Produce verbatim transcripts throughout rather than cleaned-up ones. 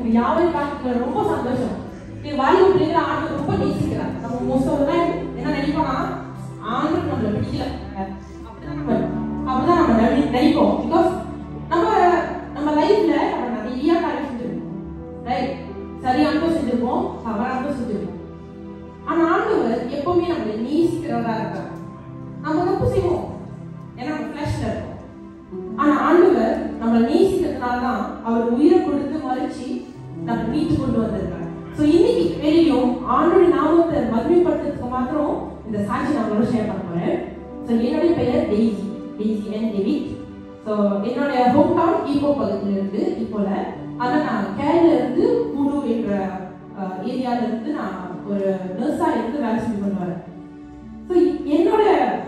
உங்க யாவையும் பார்க்க ரொம்ப சந்தோஷம். நீங்க வாலிப பிள்ளைங்க ஆண்டு ரொம்ப நேசிக்கிறாங்க. நம்ம மோஸ்ட் ஆஃப் டைம் என்ன நினைப்போம்னா ஆண்டு நம்மள பிடிக்கல, அப்படிதான் நம்ம அப்படிதான் நம்ம நினைப்போம். பிகாஸ் நம்ம நம்ம லைஃப்ல நம்ம நிறைய காரியம் செஞ்சிருக்கோம், ரைட்? சரியானதும் செஞ்சிருக்கோம், தவறானதும் செஞ்சிருக்கோம். ஆனா ஆண்டவர் எப்பவுமே நம்மளை நேசிக்கிறவரா இருக்காங்க. நம்ம தப்பு செய்வோம், ஏன்னா நம்ம ஃபிளஷ்ல இருக்கோம். ஆனா ஆண்டவர் நம்மளை நேசிக்கிறதுனால தான் அவர் உயிரை கொடுத்து மறைச்சி நம்ம மீட்டு கொண்டு வந்திருக்காங்க. ஸோ இன்னைக்கு வெளியும் ஆண்டோட நாமத்தை மகிமைப்படுத்துறதுக்கு மாத்திரம் இந்த சாட்சி நான் உங்களோட ஷேர் பண்ண போறேன். ஸோ என்னுடைய பெயர் Daisy, Daisy and David. So என்னுடைய ஹோம் டவுன் ஈப்போ பகுதியில இருந்து இப்போல, ஆனால் நான் கேரள இருந்து கூடு என்ற ஏரியால இருந்து நான் ஒரு நர்ஸா இருந்து வேலை செஞ்சு கொண்டு வரேன். ஸோ என்னோட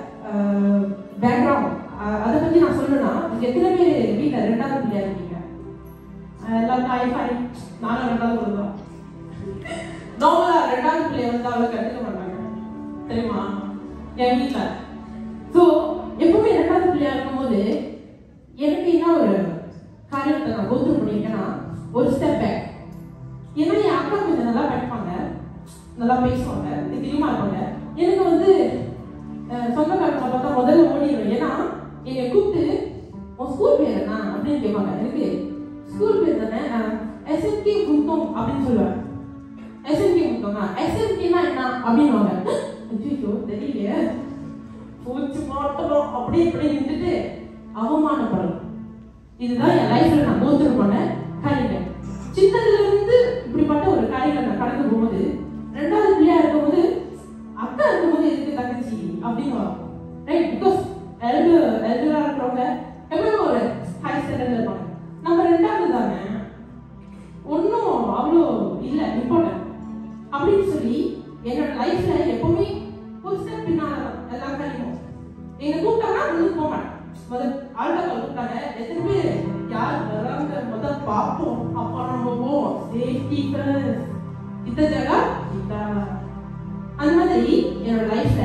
பேக்ரவுண்ட் அதை பத்தி நான் சொல்லணும்னா, நீங்க எத்தனை பேர் வீட்டில் ரெண்டாவது பிள்ளையா இருக்கீங்க? எல்லாம் தாய் பாய் நானும் ரெண்டாவது சொல்லுவேன். நார்மலா ரெண்டாவது பிள்ளைய வந்து அவ்வளவு கண்டுக்க மாட்டாங்க, தெரியுமா என் வீட்டுல. ஸோ எப்பவுமே ரெண்டாவது பிள்ளையா இருக்கும்போது எனக்கு என்ன ஒரு காரியத்தை நான் கோத்ரூ பண்ணியிருக்கேன்னா, ஒரு ஸ்டெப் பேக். ஏன்னா என் அக்கா கொஞ்சம் நல்லா படிப்பாங்க, நல்லா பேசுவாங்க, தெரியுமா இருப்பாங்க. எனக்கு வந்து சொந்தக்காரங்களை பார்த்தா முதல்ல ஓடிடுவேன். ஏன்னா என்னை கூப்பிட்டு உன் ஸ்கூல் பேர் என்ன அப்படின்னு கேட்பாங்க. எனக்கு ஸ்கூல் பேர் தானே, நான் எஸ்என்கே முத்தம் அப்படின்னு சொல்லுவேன். எஸ்என்கே முத்தம்னா எஸ்என்கேனா என்ன அப்படின்வாங்க. ஐயோ தெரியலையே, போச்சு மாட்டோம் அப்படி இப்படி நின்றுட்டு அவமானப்படணும். இதுதான் என் லைஃப்ல நான் கோத்ரூ பண்ண காரியங்கள். சின்னதுல இருந்து இப்படிப்பட்ட ஒரு காரியங்கள் நான் கடந்து போகும்போது, ரெண்டாவது பிள்ளையா இருக்கும்போது அக்கா இருக்கும்போது எதுக்கு தங்கச்சி அப்படின்னு வரும், ரைட்? பிகாஸ் எல்டர் எல்டரா இருக்கிறவங்க எப்பவுமே ஒரு ஹை ஸ்டாண்டர்ட்ல இருப்பாங்க. நம்ம ரெண்டாவது தானே, ஒன்றும் அவ்வளோ இல்லை இம்பார்ட்டன்ட் அப்படின்னு சொல்லி என்னோட லைஃப்ல எப்பவுமே ஒரு ஸ்டெப் பின்னால எல்லா காரியமும். எங்க கூப்பிட்டாங்கன்னா முன்னுக்கு போக மாட்டேன். முதல் ஆல்டா கூப்பிட்டாங்க, எத்தனை பேர் யார் வராங்க முதல் பார்ப்போம், அப்பா நம்ம போவோம். சேஃப்டி இந்த ஜகா அந்த மாதிரி என்னோட லைஃப்ல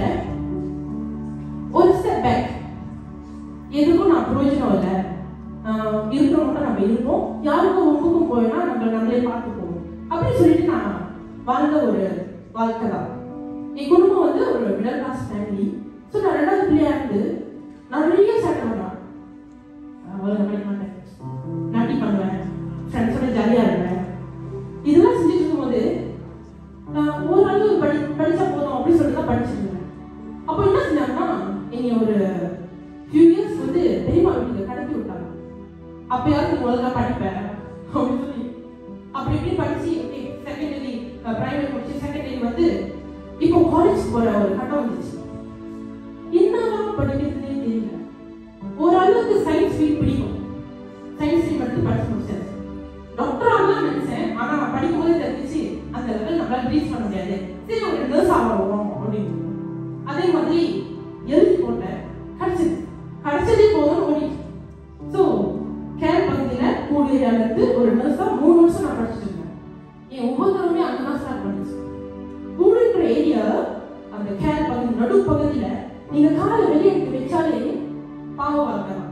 ஒரு ஸ்டெப் பேக். எதுக்கும் நான் பிரயோஜனம் இல்லை, இருக்கிறவங்க நம்ம இருப்போம், யாருக்கும் ரொம்பக்கும் போயினா நம்ம நம்மளே பார்த்துப்போம் அப்படின்னு சொல்லிட்டு நான் வாழ்ந்த ஒரு வாழ்க்கை தான். என் குடும்பம் வந்து ஒரு மிடில் கிளாஸ் ஃபேமிலி. ஸோ நான் ரெண்டாவது பிள்ளையா இருந்து நிறைய சேட்டை பண்ணுவேன். அவ்வளோ படிக்க மாட்டேன், நாட்டி பண்ணுவேன், ஃப்ரெண்ட்ஸோட ஜாலியாக இருப்பேன். இதெல்லாம் செஞ்சுட்டு இருக்கும்போது ஓரளவு படி படிச்சா போதும் அப்படின்னு சொல்லிட்டு தான் படிச்சிருந்தேன். அப்போ என்ன செஞ்சாங்கன்னா, என்னை ஒரு ஃபியூ இயர்ஸ் வந்து பெரியமா வீட்டுக்கு கடத்தி விட்டாங்க. அப்பயாவது ஒழுங்கா படிப்பேன் அப்படின்னு சொல்லி அப்படி இப்படி படிச்சு செகண்டரி பிரைவேட் முடிச்சு செகண்டரி வந்து இப்போ காலேஜ் போற ஒரு கட்டம் வந்துச்சு. என்னதான் படிக்கிறதுனே தெரியல. ஓரளவுக்கு சயின்ஸ் ஃபீல்ட் பிடிக்கும், சயின்ஸ் ஃபீல்ட் மட்டும் படிச்சு முடிச்சேன். டாக்டர் ஆகலாம் நினைச்சேன், ஆனா நான் படிக்கும் போதே தெரிஞ்சிச்சு அந்த லெவல் நம்மளால ரீச் பண்ண முடியாது. சரி ஒரு நர்ஸ் ஆகும் அப்படின்னு அதே மாதிரி எழுதி போட்டேன். கிடைச்சது கிடைச்சதே போதும் ஓடிட்டு. ஸோ கேர் பகுதியில் கூடியில இருந்து ஒரு நர்ஸ் தான் மூணு வருஷம் நான் படிச்சுட்டு இருந்தேன். என் ஒவ்வொருத்தருமே அங்கே தான் ஸ்டார்ட் பண்ணிச்சு. கூடுன்ற ஏரியா அந்த கேர் பகுதி நடு பகுதியில நீங்க காலை வெளியே எடுத்து வச்சாலே பாவம் வளர்க்கலாம்,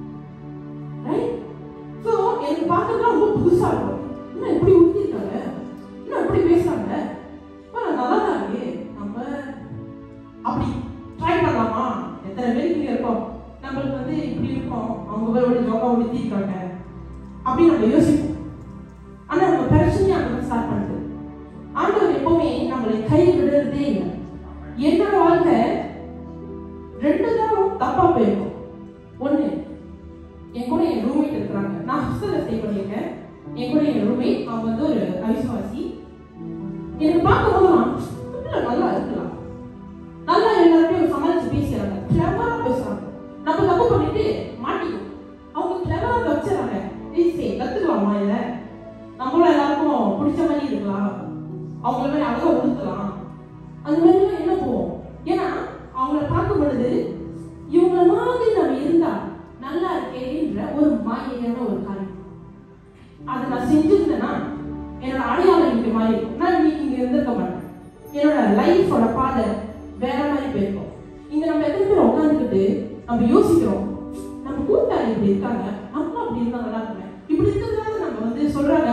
ரைட்? ஸோ எனக்கு பார்க்கறதுலாம் ரொம்ப புதுசா இருக்கும். இன்னும் எப்படி ஊற்றிருக்காங்க, இன்னும் எப்படி பேசுறாங்க, நல்லா தான் இருக்கு, நம்ம அப்படி ட்ரை பண்ணலாமா? எத்தனை பேருக்கு இங்கே இருக்கோம், நம்மளுக்கு வந்து இப்படி இருக்கோம், அவங்க பேரோட ஜோக்கா ஊற்றிருக்காங்க அப்படின்னு நம்ம யோசிப்போம். ஆனால் நம்ம பிரச்சனையை அங்கே ஸ்டார்ட் பண்ணுது. ஆண்டவர் எப்பவுமே நம்மளை கை விடுறதே இல்லை. என்னோட வாழ்க்கை ரெண்டு தரம் தப்பா போயிருக்கும். ஒண்ணு, என் கூட என் ரூம்மேட் இருக்கிறாங்க. நான் ஹாஸ்டல்ல ஸ்டே பண்ணியிருக்கேன். என் கூட என் ரூம்மேட் அவங்க வந்து ஒரு அவிசுவாசி. எனக்கு பார்க்கும்போதுலாம் நல்லா இருக்கலாம், நல்லா எல்லாருமே சமாளிச்சு பேசுறாங்க, கிளவரா பேசுறாங்க. நம்ம தப்பு பண்ணிட்டு மாட்டிக்கும், அவங்க கிளவரா வச்சுறாங்க. கத்துக்கலாமா இதை, நம்மளும் எல்லாருக்கும் பிடிச்ச மாதிரி இருக்கலாம், அவங்கள மாதிரி அழகா உடுத்தலாம், அந்த மாதிரிலாம் என்ன போவோம். ஏன்னா அவங்கள பார்க்கும் பொழுது இவங்கள மாதிரி நம்ம இருந்தா நல்லா இருக்கேன்ற ஒரு மாயையான ஒரு காரியம். அதை நான் செஞ்சிருந்தேன்னா என்னோட அடையாளம் இங்க மாதிரி நான் இன்னைக்கு இங்க இருந்திருக்க மாட்டேன். என்னோட லைஃபோட பாதை வேற மாதிரி போயிருக்கும். இங்க நம்ம எத்தனை பேர் உட்காந்துக்கிட்டு நம்ம யோசிக்கிறோம், நம்ம கூட்டாளி இப்படி இருக்காங்க, நம்ம அப்படி இருந்தா நல்லா இருப்பேன், இப்படி இருக்கிறதுனால நம்ம வந்து சொல்றாங்க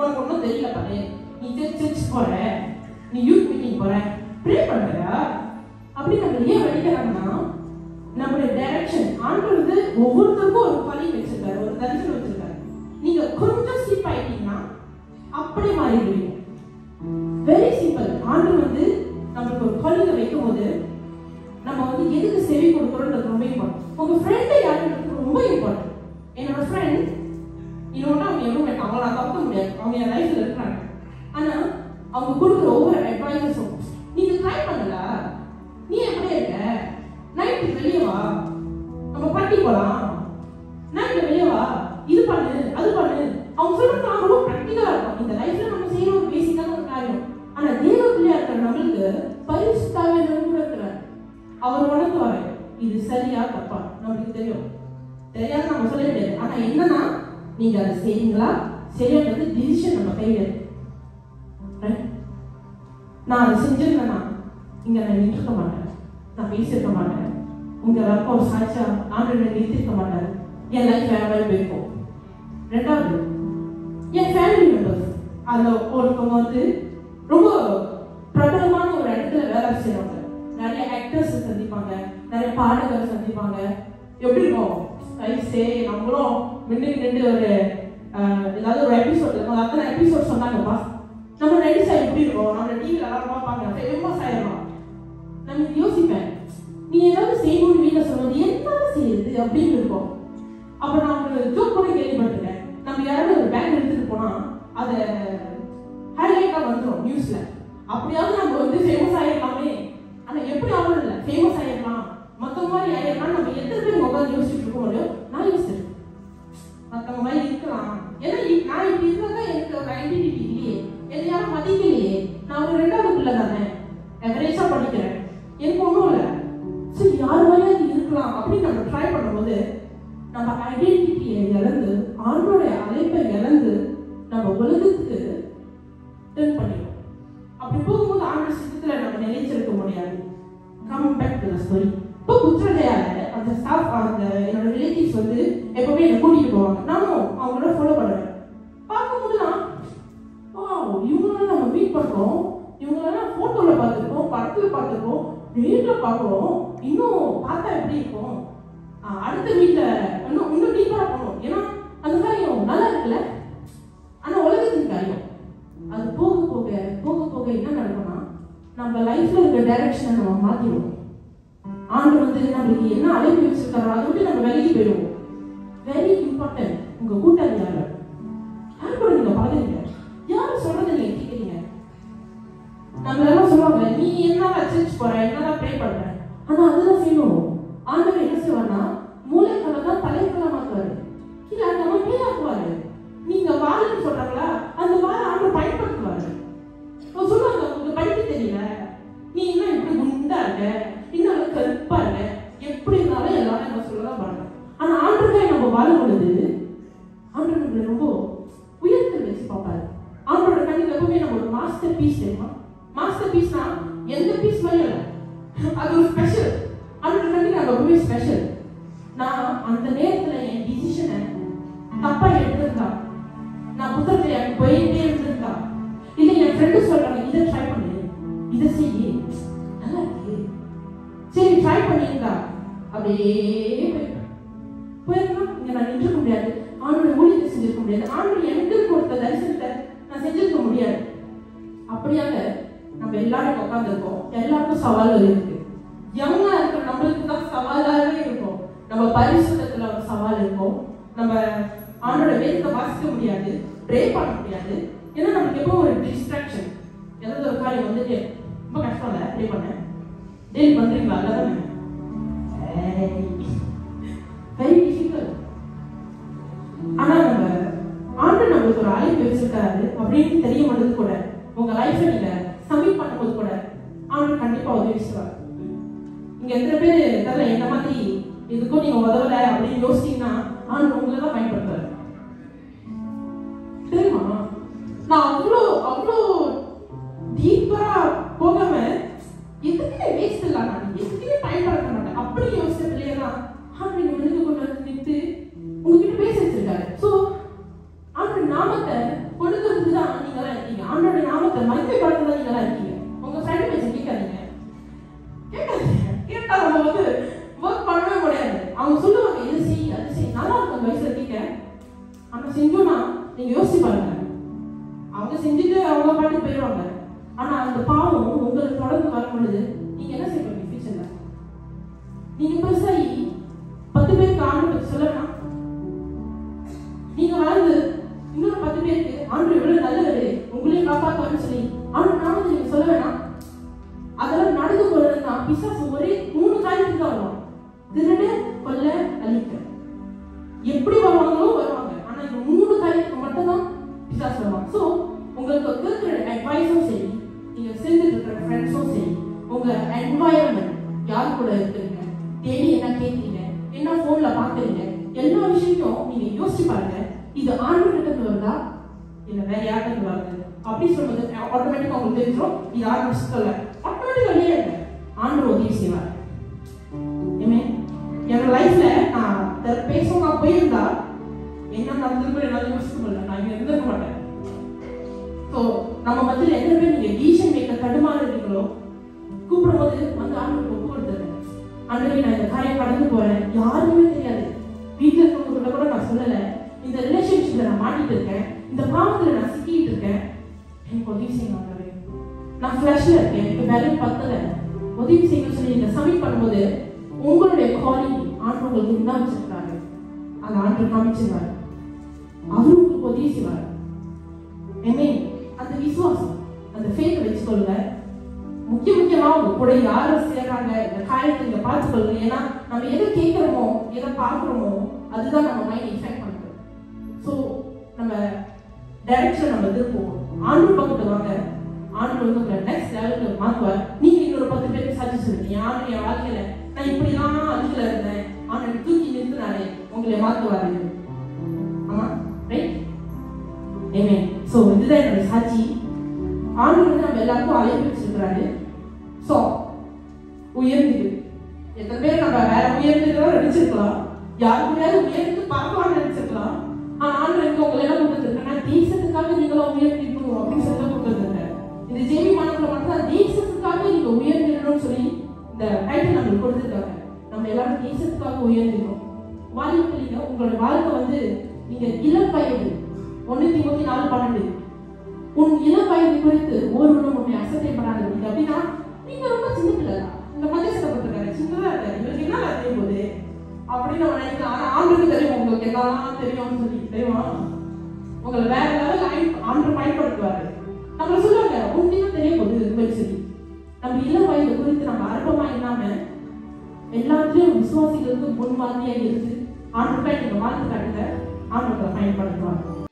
உனக்கு ஒன்றும் தெரியல பாரு, நீ சர்ச் போற, நீ யூத் மீட்டிங் போற, ப்ரே பண்றியா அப்படி நம்ம ஏன் வடிக்கிறாங்கன்னா நம்மளுடைய டைரக்ஷன். ஆண்டவர் வந்து ஒவ்வொருத்தருக்கும் ஒரு பலி வச்சிருக்காரு, ஒரு தரிசனம் வச்சிருக்காரு. நீங்க கொஞ்சம் ஸ்லிப் ஆயிட்டீங்கன்னா அப்படியே மாறிடுவீங்க. Very simple. ஆண்டவர் வந்து நம்மளுக்கு ஒரு பலியை வைக்கும் போது நம்ம வந்து எதுக்கு செவி கொடுக்குறோன்றது ரொம்ப இம்பார்ட்டன்ட். உங்க ஃப்ரெண்டை யாருன்றது ரொம்ப இம்பார்ட்டன்ட். என்னோட ஃப்ரெண்ட் இன்னொன்று அவங்க எவ்வளோ அவங்கள நான் தப்ப முடியாது, அவங்க என் லைஃப்ல இருக்கிறாங்க. ஆனா அவங்க கொடுக்குற ஒவ்வொரு அட்வைஸும் நீங்க ட்ரை பண்ணல, நீ எப்படி இருக்க, நைட்டு வெளியே வா, நம்ம பார்ட்டி போலாம், நைட்ல வெளியே வா, இது பண்ணு அது பண்ணு, அவங்க சொல்றது நான் ரொம்ப ப்ராக்டிக்கலா இருக்கும். இந்த லைஃப்ல நம்ம செய்யற ஒரு பேசிக்கான ஒரு காரியம். ஆனா தேவ பிள்ளையா இருக்கிற நம்மளுக்கு பரிசுத்தாவே இருக்கிறார். அவர் உணர்ந்து வர இது சரியா தப்பா நம்மளுக்கு தெரியும், தெரியாது நம்ம சொல்ல முடியாது. ஆனா என்னன்னா நீங்க அதை செய்வீங்களா சரியானது டிசிஷன் நம்ம கையில இருக்கு. நான் அதை செஞ்சிருந்தேன்னா இங்க நான் நின்றுக்க மாட்டேன், நான் பேசியிருக்க மாட்டேன், உங்க எல்லாருக்கும் ஒரு சாட்சியா ஆண்டு நிறுத்திருக்க மாட்டேன், என் லைஃப் வேற மாதிரி போயிருக்கும். ரெண்டாவது என் ஃபேமிலி மெம்பர்ஸ், அதுல ஒருத்தவங்க வந்து ரொம்ப பிரபலமான ஒரு இடத்துல வேலை செய்யறவங்க, நிறைய ஆக்டர்ஸ் சந்திப்பாங்க, நிறைய பாடகர் சந்திப்பாங்க. எப்படி இருக்கும் ரைஸே நம்மளும் மின்னுக்கு நின்று ஒரு ஏதாவது ஒரு எபிசோட் அத்தனை எபிசோட் சொன்னாங்கப்பா, நம்ம நடிச்சா எப்படி இருக்கும், நம்ம டிவியில் எல்லாரும் பார்ப்பாங்க, ஃபேமஸ் ஆயிடலாம். நம்ம யோசிப்பேன், நீ ஏதாவது செய்யணும்னு வீட்டில் சொன்னது என்ன செய்யுது அப்படின்னு இருக்கும். அப்போ நான் ஒரு ஜோக் கூட கேள்விப்பட்டிருக்கேன், நம்ம யாராவது ஒரு பேங்க் எடுத்துட்டு போனா அதை ஹைலைட்டா வந்துடும் நியூஸ்ல, அப்படியாவது நம்ம வந்து ஃபேமஸ் ஆயிடலாமே. ஆனா எப்படி ஆகணும் இல்லை, ஃபேமஸ் ஆயிடலாம் மற்ற மாதிரி ஆயிடலாம். நம்ம எத்தனை பேர் உட்காந்து யோசிச்சுட்டு இருக்க முடியும்? நான் யோசிச்சிருக்கேன் மற்றவங்க மாதிரி இருக்கலாம், ஏன்னா நான் இப்படி இருந்தா எனக்கு ஒரு ஐடென்டிட்டி இல்லையே, என்னை யாரும் மதிக்கலையே, நான் ஒரு ரெண்டாவது பிள்ளை தானே, எவரேஜா படிக்கிறேன், எனக்கு ஒன்றும் இல்லை, சரி யார் மாதிரியாவது இருக்கலாம் அப்படின்னு நம்ம ட்ரை பண்ணும்போது நம்ம ஐடென்டிட்டியை இழந்து ஆண்டோடைய அழைப்பை இழந்து நம்ம உலகத்துக்கு டர்ன் பண்ணிடுவோம். அப்படி போகும்போது ஆண்டு சித்தத்தில் நம்ம நினைச்சிருக்க முடியாது. Come back to the story. இப்போ புத்திரஜயால அந்த ஸ்டாஃப் அந்த என்னோட ரிலேட்டிவ்ஸ் வந்து எப்பவுமே என்னை கூட்டிட்டு போவாங்க, நானும் அவங்களோட ஃபாலோ பண்ணுவேன். பார்க்கும்போதுலாம் ஓ இவங்களெல்லாம் நம்ம மீட் பண்ணுறோம், இவங்களெல்லாம் ஃபோட்டோவில் பார்த்துருக்கோம், படத்தில் பார்த்துருக்கோம், நேரில் பார்க்குறோம், இன்னும் பார்த்தா எப்படி இருக்கும், அடுத்த வீட்டில் இன்னும் இன்னும் டீப்பராக போகணும், ஏன்னா அந்த காரியம் நல்லா இருக்குல்ல. ஆனால் உலகத்தின் காரியம் அது போக போக போக போக என்ன நடக்கும்னா நம்ம லைஃப்ல இருக்க டைரக்ஷனை நம்ம மாற்றிடுவோம். ஆண்டு வந்து நம்மளுக்கு என்ன அழைப்பு வச்சிருக்காரோ அதை விட்டு நம்ம விலகி போயிடுவோம். Very important. உங்க கூட்டாளி யாரு, யாரு கூட நீங்க பழகுறீங்க, யாரு சொல்றதை நீங்க கேட்குறீங்க. நம்ம எல்லாம் சொல்லுவாங்க நீ என்னடா சர்ச் போற, என்னடா ப்ரே பண்ற, ஆனா அதெல்லாம் செய்யணும். ஆண்டவர் என்ன செய்வார்னா மூளைக்கலை தான் தலைக்கலை மாத்துவாரு, இல்ல அந்த மாதிரி ஆக்குவாரு. நீங்க வாழுன்னு சொல்றாங்களா, அந்த வாழ ஆண்டவர் பயன்படுத்துவாரு. சொல்லுவாங்க உங்களுக்கு படிக்க தெரியல, நீ இன்னும் இப்படி குண்டா இருக்க, இன்னும் கருப்பா இருக்க, எப்படி இருந்தாலும் எல்லாரும் என்ன சொல்லதான் பாருங்க. ஆனா ஆண்டவரை நம்ம வாழும் பொழுது ஆண்டவர் நம்மளை ரொம்ப உயர்த்தல் வச்சு பார்ப்பாரு. ஆண்டோட கண்ணில் எப்பவுமே நம்ம ஒரு மாஸ்டர் பீஸ் தெரியுமா, மாஸ்டர் பீஸ்னா எந்த பீஸ் மாதிரி இல்லை, அது ஒரு ஸ்பெஷல். ஆண்டோட கண்ணில் நம்ம எப்பவுமே ஸ்பெஷல். நான் அந்த நேரத்துல என் டிசிஷனை தப்பா எடுத்திருந்தா, நான் புத்தகத்தை எனக்கு போயிட்டே இருந்திருந்தா, இல்ல என் ஃப்ரெண்டு சொல்றாங்க இதை ட்ரை பண்ணு, இதை செய்ய நல்லா இருக்கு, சரி ட்ரை பண்ணியிருந்தா அப்படியே போயிருக்கேன். போயிருந்தா இங்க நான் நின்றுக்க முடியாது, ஆண்டோட ஊழியத்தை செஞ்சிருக்க முடியாது, ஆண்டோட எனக்கு கொடுத்த தரிசனத்தை நான் செஞ்சிருக்க முடியாது. அப்படியாக நம்ம எல்லாரும் உட்காந்துருக்கோம், எல்லாருக்கும் சவால்கள் இருக்கு. யங்கா இருக்கிற நம்மளுக்கு தான் சவாலாகவே இருக்கும். நம்ம பரிசுத்தத்துல ஒரு சவால் இருக்கும், நம்ம ஆண்டோட வேதத்தை வாசிக்க முடியாது, ப்ரே பண்ண முடியாது, ஏன்னா நமக்கு எப்போ ஒரு டிஸ்ட்ராக்ஷன், ஏதாவது ஒரு காரியம் வந்துட்டு ரொம்ப கஷ்டம் இல்லை ப்ரே பண்ண, டெய்லி பண்றீங்களா எல்லாரும், வெரி டிஃபிகல்ட். ஆனா நம்ம ஆண்டு நம்மளுக்கு ஒரு அழைப்பு வச்சிருக்காரு அப்படின்னு தெரிய மாட்டது கூட உங்க லைஃப்ல நீங்க சப்மிட் பண்ணும்போது கூட ஆண்டு கண்டிப்பா உதவி செய்வார். இங்க எத்தனை பேர் தெரியல என்ன மாதிரி இதுக்கும் நீங்க உதவல அப்படின்னு யோசிச்சீங்கன்னா ஆண்டு உங்களை தான் பயன்படுத்துறாரு தெரியுமா. நான் அவ்வளோ அவ்வளோ டீப்பா போகாம எதுக்குமே வேஸ்ட் இல்லை, நான் எதுக்குமே பயன்படுத்த மாட்டேன் அப்படி யோசிச்ச பிள்ளையெல்லாம் ஆண்டு நீங்க முன்னுக்கு கொண்டு வந்து நிறுத்து உங்ககிட்ட பேச வச்சிருக்காரு. ஸோ ஆண்டு நாமத்தை கொடுக்கறதுக்கு தான் யோசிச்சு பாருங்க. அவங்க செஞ்சுட்டு அவங்க பாட்டு போயிடுவாங்க. ஆனா அந்த பாவம் உங்களுக்கு தொடர்ந்து வரும் பொழுது நீங்க என்ன செய்வீங்க? ஃபியூச்சர்ல நீங்க பெருசாகி பத்து பேருக்கு ஆண்டு பத்தி சொல்ல வேணாம். நீங்க வாழ்ந்து இன்னொரு பத்து பேருக்கு ஆண்டு எவ்வளவு நல்லவரு உங்களையும் காப்பாற்றுவான்னு சொல்லி ஆண்டு நாம நீங்க சொல்ல வேணாம். அதெல்லாம் நடந்து கொள்ளணும்னா பிசாசு ஒரே மூணு காரியத்துக்கு தான் வருவான். திருட, கொல்ல, அழிக்க. எப்படி வருவாங்களோ வருவாங்க. ஆனா இந்த மூணு காரியத்துக்கு மட்டும்தான் பிசாசு வருவாங்க. சோ உங்களுக்கு இருக்கிற அட்வைஸும் சரி, நீங்க சேர்ந்துட்டு இருக்கிற ஃப்ரெண்ட்ஸும் சரி, உங்க என்வாயர்மெண்ட் யார் கூட இருக்கிறீங்க, டெய்லி என்ன கேட்குறீங்க, என்ன போன்ல பாக்குறீங்க, எல்லா விஷயத்தையும் நீங்க யோசிச்சு பாருங்க. இது ஆண்டு கிட்ட இருந்து வருதா இல்ல வேற யார்கிட்ட வருது அப்படி சொல்றது ஆட்டோமேட்டிக்கா உங்களுக்கு தெரிஞ்சிடும். இது ஆண்டு சொல்ல ஆட்டோமேட்டிக்கா வெளியே ஆண்டு உதவி செய்வார். என்னோட லைஃப்ல நான் பேச நான் போயிருந்தா என்ன நடந்திருக்கும் என்னால யோசிக்க முடியல. நான் இங்க இருந்திருக்க மாட்டேன். ஸோ நம்ம மத்தியில் எத்தனை பேர் நீங்க டிசிஷன் மேக்கர் தடுமாறு இருக்கீங்களோ கூப்பிடும் போது வந்து ஆண்டு ஒப்பு கொடுத்துருங்க. ஆண்டு நான் இந்த காரியம் கடந்து போறேன், யாருக்குமே தெரியாது. வீட்டில் இருக்கவங்க கூட நான் சொல்லலை, இந்த ரிலேஷன்ஷிப்ல நான் மாட்டிட்டு இருக்கேன், இந்த பாவத்துல நான் சிக்கிட்டு இருக்கேன், எனக்கு உதவி செய்யணும். நான் ஃபிளஷ்ல இருக்கேன், எனக்கு வேலை பத்தல, உதவி செய்யணும்னு சொல்லி நீங்க சப்மிட் பண்ணும்போது உங்களுடைய காலிங் ஆண்டு உங்களுக்கு என்ன வச்சிருக்காரு அந்த ஆண்டு காமிச்சிருவாரு. அவரு உங்களுக்கு உதவி செய்வார். அந்த விசுவாசம், அந்த ஃபேத் வச்சுக்கொள்ளுங்க. முக்கிய முக்கியமா உங்க கூட யாரும் சேர்றாங்க இந்த காரியத்தை நீங்க பார்த்துக்கொள்ளுங்க. ஏன்னா நம்ம எதை கேட்கிறோமோ எதை பார்க்கிறோமோ அதுதான் நம்ம மைண்ட் எஃபெக்ட் பண்ணுது. ஸோ நம்ம டைரக்ஷன் நம்ம திருப்போம். ஆண்டு பக்கத்து வாங்க, ஆண்டு வந்து உங்களை நெக்ஸ்ட் லெவலுக்கு மாற்றுவார். நீங்க இன்னொரு பத்து பேருக்கு சாட்சி சொல்லுங்க, ஆண்டு என் வாழ்க்கையில நான் இப்படிலாம் அதுல இருந்தேன், ஆண்டு தூக்கி நிறுத்தினாரே உங்களை மாற்றுவாரு. ஆமா, ரைட்? ஆமென். ஸோ இதுதான் என்னோட சாட்சி. ஆண்டு வந்து நம்ம எல்லாருக்கும் அழைப்பு வச்சிருக்கிறாரு. ஸோ உயர்ந்து எத்தனை பேர் நம்ம வேற உயர்ந்துதான் நினைச்சிருக்கலாம், யாருக்குள்ளேயாவது உயர்ந்து பார்க்கலாம்னு நினைச்சிருக்கலாம். ஆனா ஆண்டு எனக்கு உங்களை எல்லாம் கொடுத்துருக்கேன், தேசத்துக்காக நீங்களும் உயர்ந்திருக்கணும் அப்படின்னு சொல்லி கொடுத்துருக்கேன். இந்த ஜெமி மனத்துல மட்டும் தேசத்துக்காக நீங்க உயர்ந்திடணும்னு சொல்லி இந்த டைட்டில் நம்மளுக்கு கொடுத்துருக்காங்க. நம்ம எல்லாரும் தேசத்துக்காக உயர்ந்திடணும். வாழ்க்கையில உங்களோட வாழ்க்கை வந்து நீங்க இளம் வயது ஒன்னு தீமோத்தி நாலு பன்னெண்டு உன் இளம் வயது குறித்து ஒருவரும் உன்னை அசத்தைப்படாது அப்படின்னா நீங்க ரொம்ப சின்ன பிள்ளை தான். இந்த மத்தியசப்பட்டிருக்காரு, சின்னதா இருக்காரு, இவருக்கு என்ன தெரியும் போது அப்படின்னு நம்ம நினைக்கலாம். ஆனா ஆண்டுக்கு தெரியும் உங்களுக்கு என்னெல்லாம் தெரியும்னு சொல்லி தெரியுமா? உங்களை வேற லெவல் ஆண்டு பயன்படுத்துவாரு. நம்ம சொல்லுவாங்க உங்களுக்கு தெரிய போது இது சரி. நம்ம இளம் வயது குறித்து நம்ம அற்பமா இல்லாம எல்லாத்துலயும் விசுவாசிகளுக்கு முன்மாதிரியா இருந்து ஆண்டு நீங்க வாழ்த்து காட்டுங்க, ஆண்டு பயன்படுத்துவாங்க.